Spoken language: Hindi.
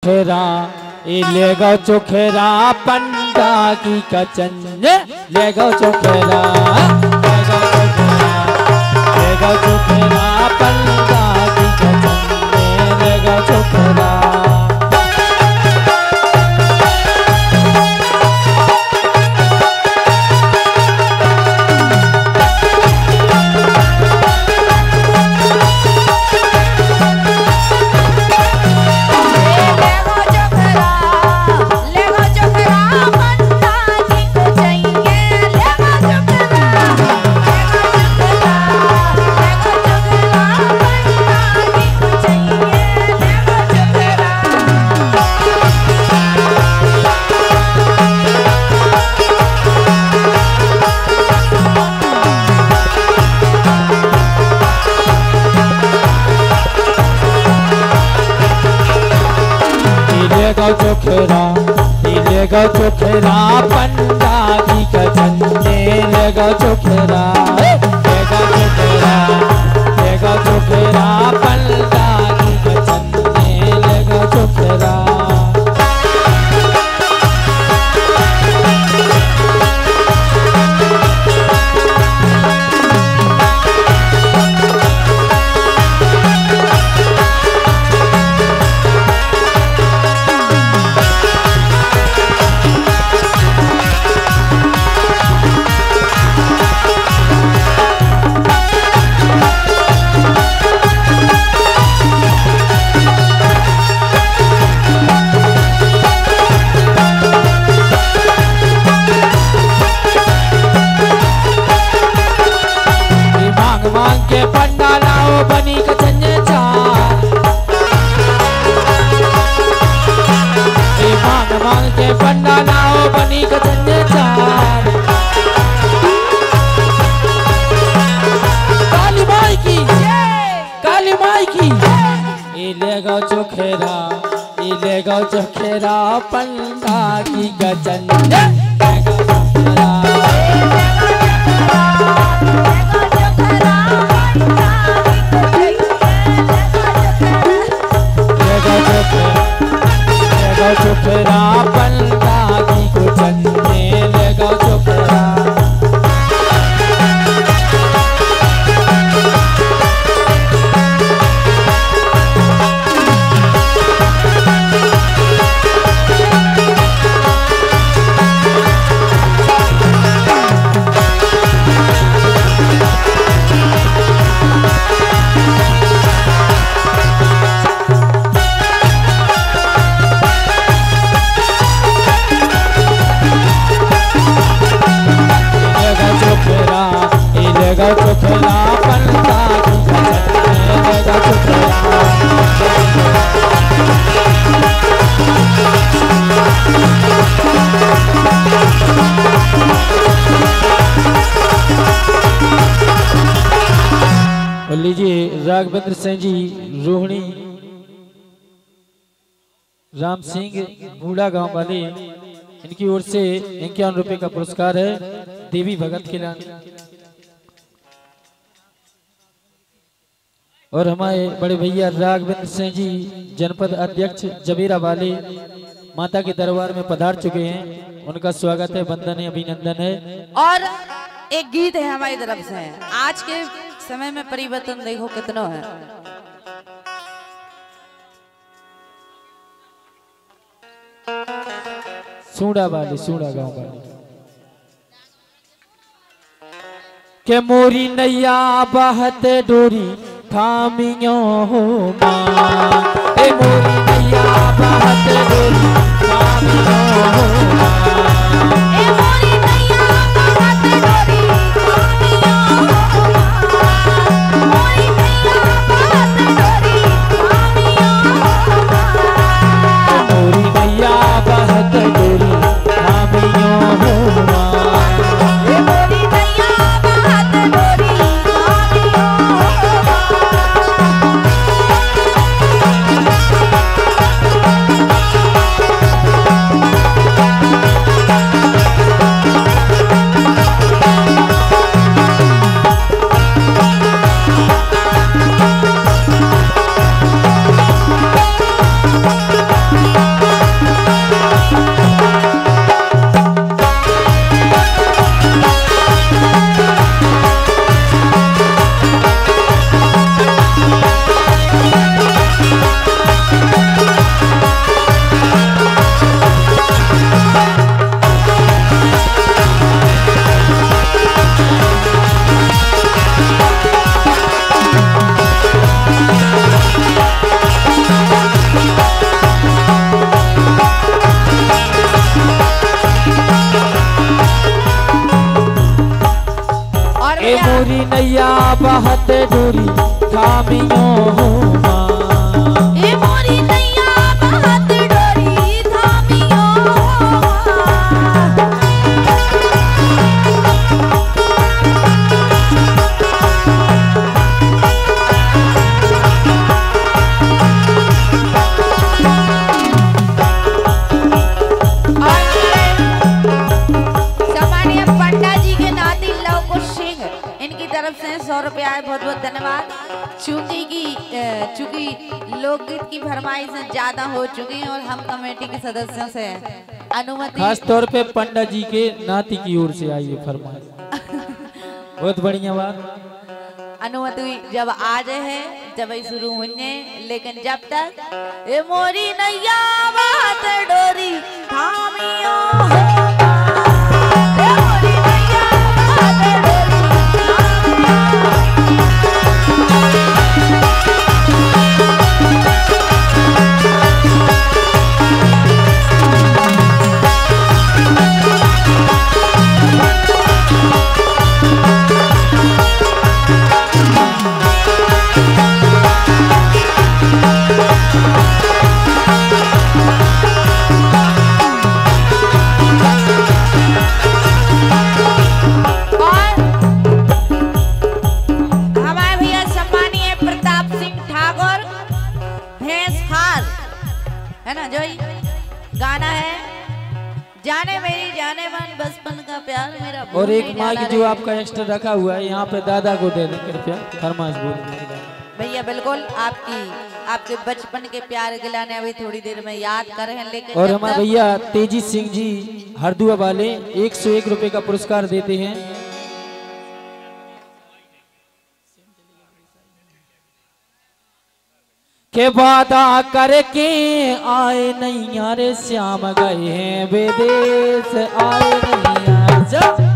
चोखेरा ले गो चोखेरा पंडा की कचन ले गो चोखेरा ले गो चोखेरा पंडा की कचन ले गो चोखेरा ले गो चोखेरा पंडा की कचन ले गो चोखेरा ले गो चोखेरा पंडा की कचन ले गो चोखेरा बनी कचन चार मांग के पंडा लाओ बनी कचन चार काली माई की ले गो चोखेरा पंडा की कचन चोखेरा पंडा की कचन ले गो चोखेरा चोखेरा पंडा की कचन ले गो चोखेरा और लीजिए राघवेंद्र सिंह जी रोहिणी राम सिंह बूढ़ा गांव वाले इनकी ओर से 51 रुपए का पुरस्कार है देवी भगत के नाम और हमारे बड़े भैया राघवेंद्र सिंह जी जनपद अध्यक्ष जबीरा वाले माता के दरबार में पधार चुके हैं उनका स्वागत है वंदन है अभिनंदन है। और एक गीत है हमारी तरफ से आज के समय में परिवर्तन देखो कितना है। सूड़ा गांव वाली के मोरी नैया बहत डोरी थामियो हो मां ए मोरी नैया बहत डोरी थामियो हो मां ए मोरी नैया बहत डोरी थामियो हो मां मोरी नैया बहत डोरी थामियो हो मां मोरी नैया बहत डोरी थामियो हो मां ए मोरी नैया बहत डोरी थामियो हो मां बहुत डोरी थामियो हो माँ। ए मोरी नैया बहुत डोरी थामियो हो माँ। तरफ से 100 रुपया है, बहुत बहुत धन्यवाद। चूंकि लोकगीत की फरमाइश ज्यादा हो चुकी है और हम कमेटी के सदस्यों से अनुमति, खास तौर पे पंडा जी के नाती की ओर से आई है फरमाइश। बहुत बढ़िया बात। अनुमति जब आ जाए जब ही शुरू होने, लेकिन जब तक ए मोरी नैया बात डोरी थामियो हो। है ना, जो गाना है जाने मेरी जाने मन बचपन का प्यार मेरा। और एक माइक जो आपका एक्स्ट्रा रखा हुआ है यहाँ पे दादा को दे दें कृपया, फरमाइश बोल भैया। बिल्कुल आपके बचपन के प्यार के लाने अभी थोड़ी देर में याद कर रहे हैं, लेकिन और हमारे भैया तेजी सिंह जी हरदुआ वाले 101 रुपए का पुरस्कार देते हैं। के वादा करके आए नहीं यारे श्याम गए हैं विदेश, आए नहीं यार।